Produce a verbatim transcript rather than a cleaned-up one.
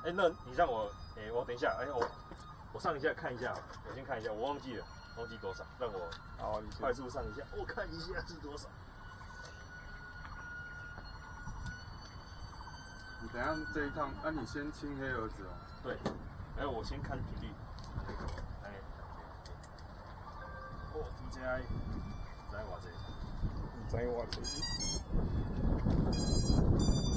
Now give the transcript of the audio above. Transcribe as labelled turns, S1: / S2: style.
S1: 哎，那你让我，哎，我等一下，哎，我我上一下看一下，我先看一下，我忘记了，忘记多少，让我
S2: 好，你
S1: 快速上一下，我看一下是多少。
S2: 你等一下这一趟，那、啊、你先清黑儿子哦。
S1: 对，哎，我先看频率。哎，哦 ，D J I， 知我这，
S2: 知我这。